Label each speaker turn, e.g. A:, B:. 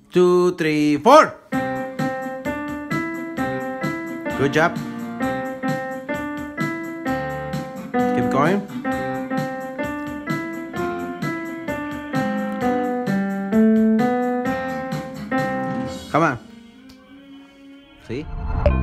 A: 2, 3, 4. Good job. Keep going. Come on. See?